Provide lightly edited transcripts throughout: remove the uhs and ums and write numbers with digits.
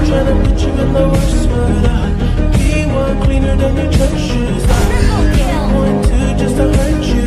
tryna put you in the worst mood. P1 cleaner than your church shoes. P1 2 just to hurt you.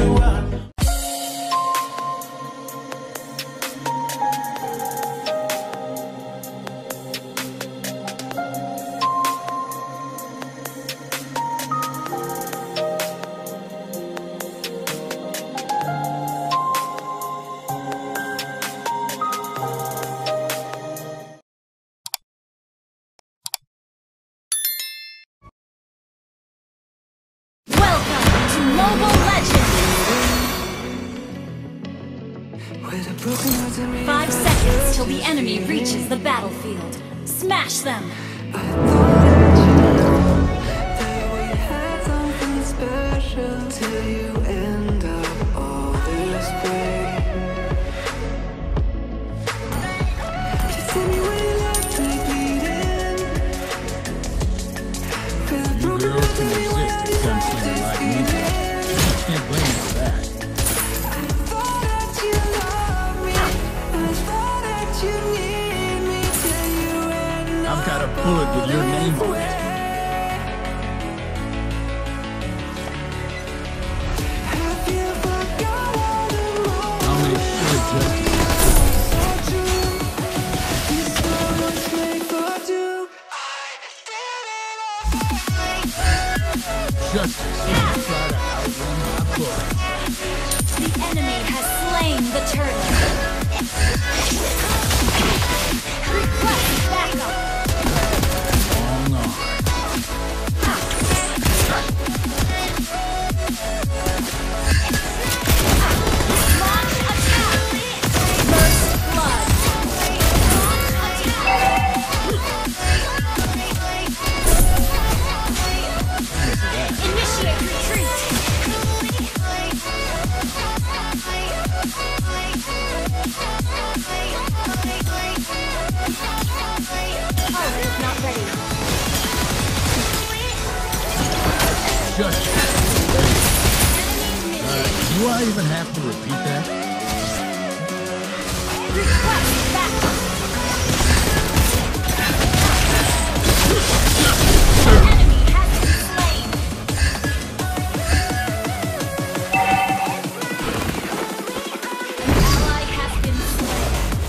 Mobile Legends! 5 seconds till the enemy reaches the battlefield. Smash them! I've got a bullet with your name on it. I'll make sure justice try to outrun my bullet. The enemy has slain the turtle. Request backup. Long arm. Launch attack. First blood. Launch attack. Initiate retreat. Armor is not ready. Just do I even have to repeat that? Request backup. Enemy has been slain. An ally has been slain.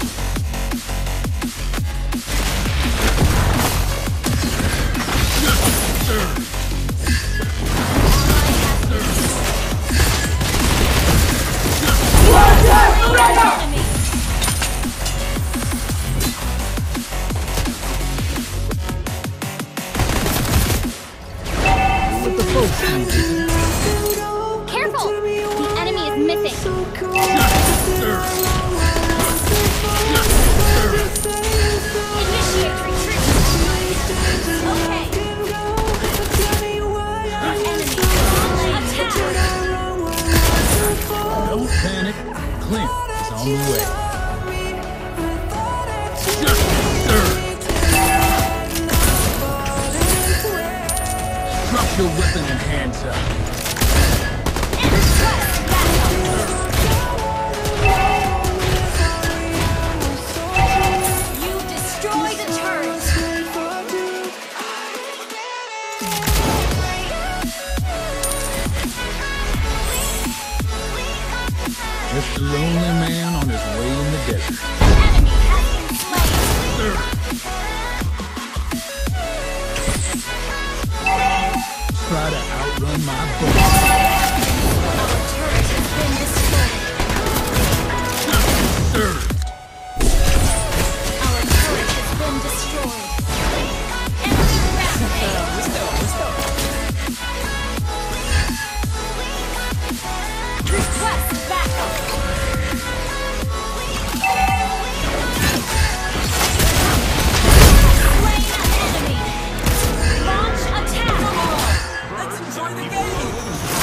Careful! The enemy is missing. Initiate retreat. Okay. Attack. Don't panic. Clint is on the way. Drop your weapon and hands up. You destroy the turret. Just a lonely man on his way in the desert. Enemy has been slain. Try to outrun my bullet. Our turret has been destroyed. Our turret has been destroyed. Enemy rampage. Request backup. Slain an enemy. Launch attack. Let's enjoy the game!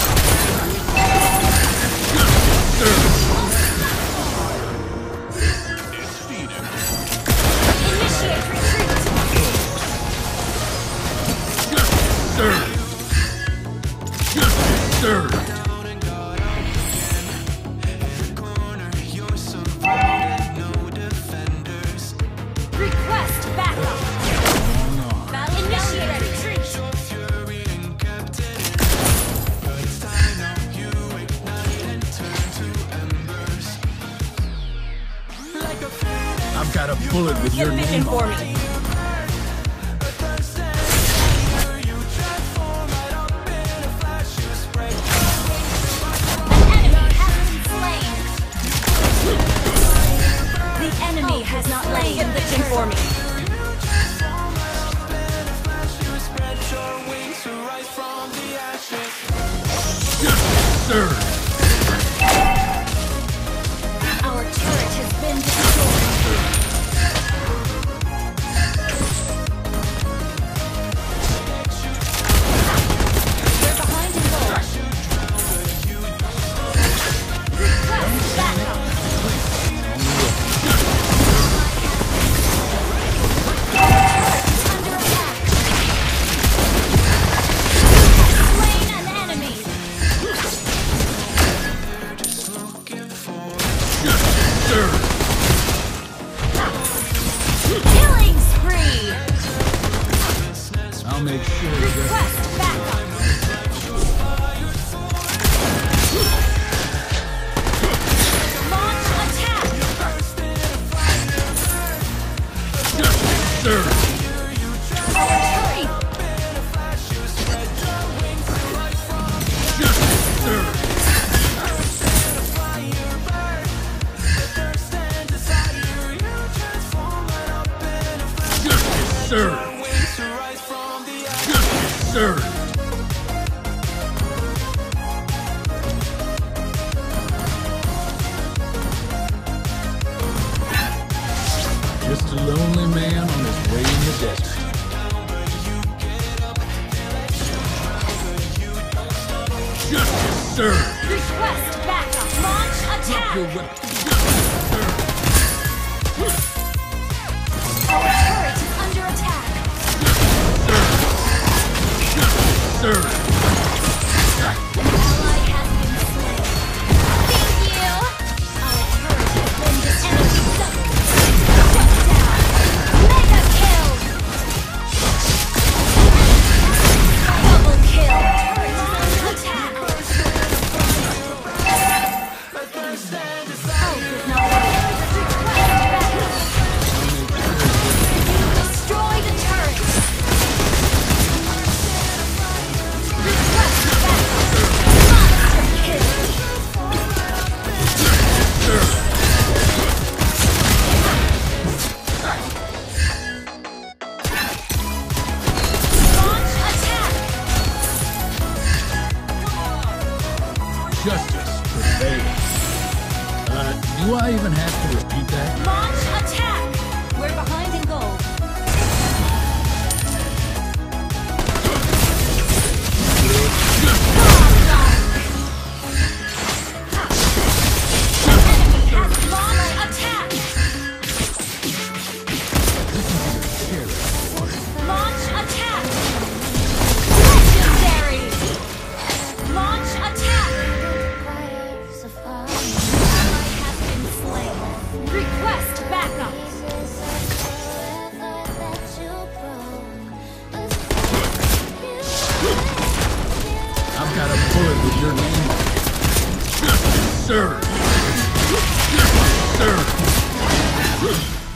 I've got a bullet with Get your a mission name for on me. it. An enemy has been slain. The enemy has slain the mission for me. Sir. Our turret has been destroyed. We're behind in goal. Request backup. Under attack. Slain an enemy. Sir. Killing spree. I'll make sure that Request backup. Launch attack. Sir. Our turret. Sir. Sir. Sir. Just a lonely man on his way in the desert. Justice, sir. Request backup. Launch attack. Your weapon. Our turret is under attack. Sir. An ally has been slain. Thank you. Our turret has been destroyed. Shut down. Mega kill. Double kill. Turret is under attack. Health is not ready. Request backup. Destroy the turret. Request backup. Monster kill. Launch attack. Justice prevails. Do I even have to repeat that? Launch attack. We're behind in gold. Enemy has launched attack. Launch attack. Legendary. Launch attack. Ally has been slain. Request backup. I've got a bullet with your name on it. Justice, sir. Sir.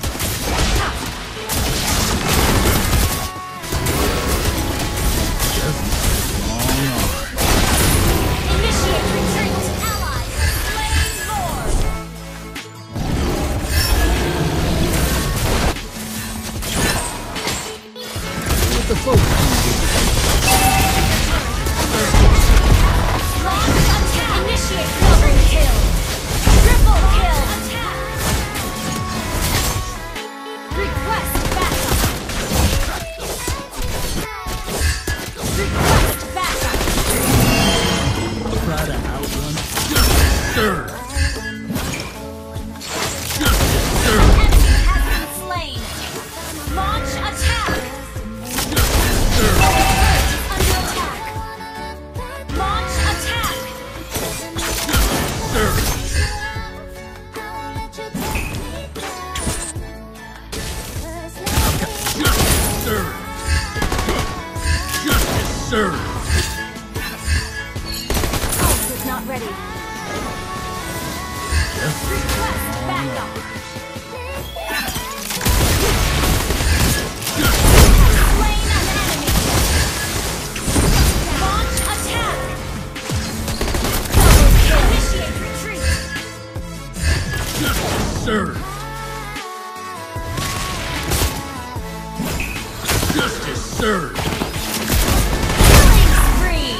Long arm. Initiate retreat. Ally has slain Lord. What the fuck? Launch attack. Initiate double kill. Triple kill. Attack. Request backup. Request backup. Try to outrun. Justice, sir. Justice, sir. Enemy has been slain. Launch attack. Sir. Turret is under attack. Launch attack. Sir. Justice, sir. Justice, sir. Ult is not ready. Request backup. Sir. Killing spree.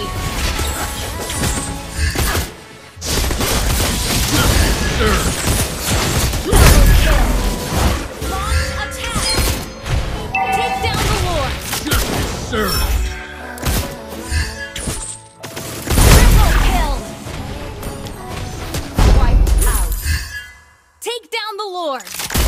Sir. Double kill. Launch attack. Take down the Lord. Sir. Triple kill. Wipe out. Take down the Lord.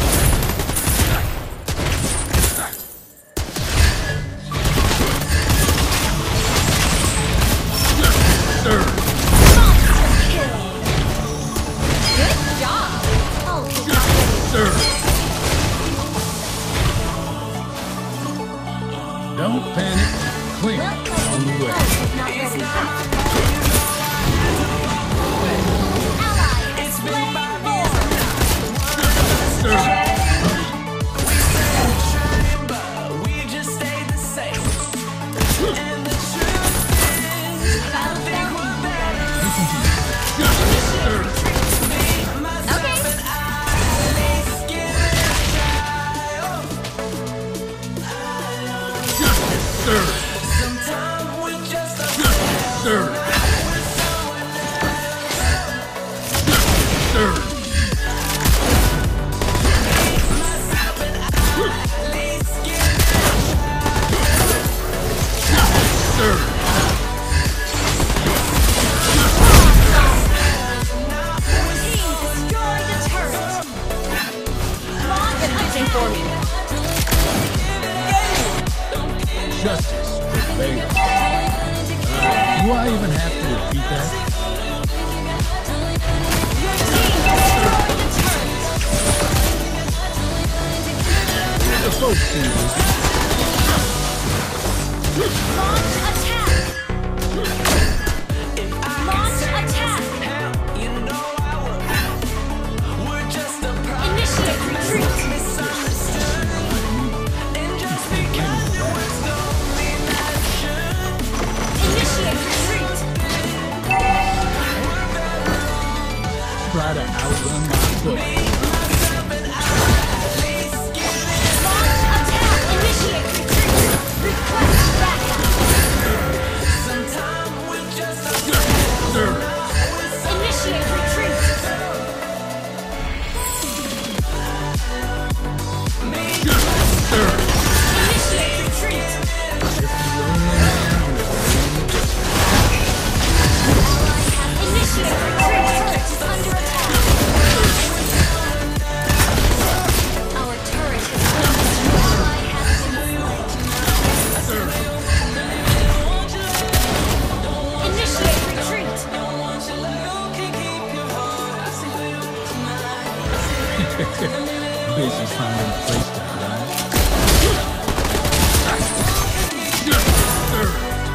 Sir. Monster kill. Good job. Oh, Sir. Don't panic. Clean on the way. not ready. Ally has slain Lord. Sir. We just stay the same. And the truth is, Battle fell. Sir. Okay. Sir. sometimes we just Sir. Sir. Sir. Team destroy the turret. Launch hunting for me. Justice prevails. Do I even have to repeat that? The folks see this. Launch attack. Launch attack. you know I would. We're just a product Initiate retreat. misunderstood. And just because words don't mean that it should. Initiate retreat. Try to outrun my foot. Launch attack. Initiate retreat. Request backup. Sometimes we just Sir. Initiate retreat. Sir. Initiate retreat. Initiate retreat. Turret is under attack. Our turret has been destroyed. Ally has been slain. Initiate retreat. Busy finding a place to hide. Sir.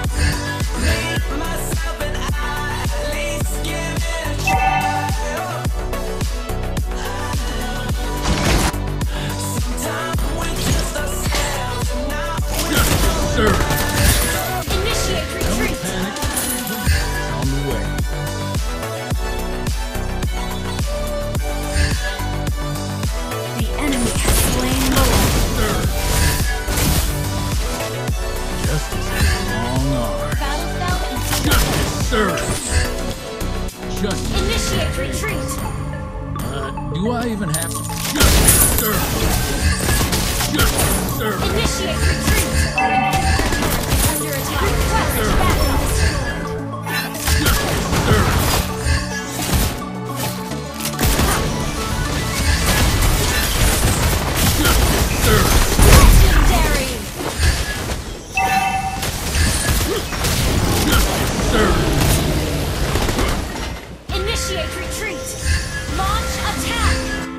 Sir. Initiate retreat. Panic. On the way. The enemy has slain Lord. Sir. Justice has a long arm. Battle fell into Sir. Justice. Initiate retreat. Do I even have to? Sir. Sir. Initiate retreat. Under attack. Request backup. Sir. Sir. Legendary. Sir. Initiate retreat. Launch attack.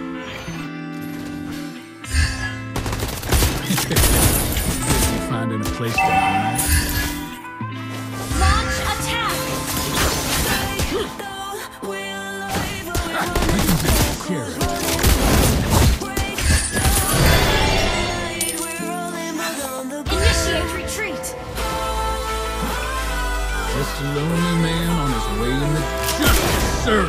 Busy finding a place to hide. Launch attack. We can take care of it. Initiate retreat. Just a lonely man on his way in the Sir.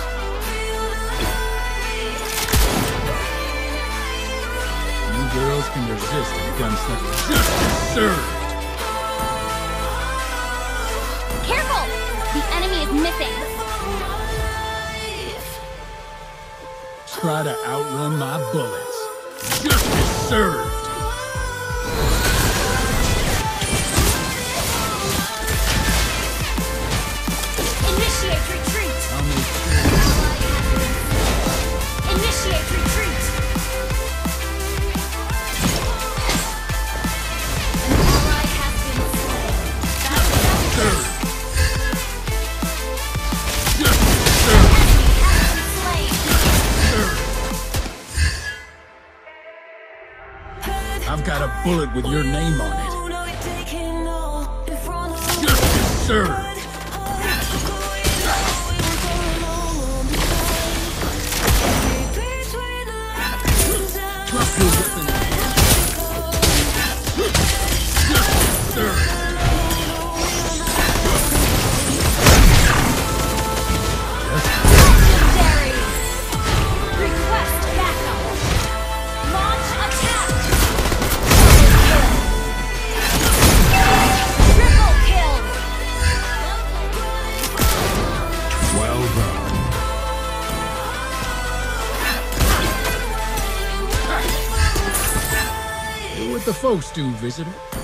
You girls can resist a gunslinger. Justice served! Careful! The enemy is missing. Try to outrun my bullets. Justice served! Initiate retreat! I'll make sure. Initiate retreat! An ally has been slain. Served! I've got a bullet with your name on it. Justice served! Drop your weapon. Justice served! Legendary! Request backup! Launch attack! Triple kill! Well done. Do what the folks do, visitor.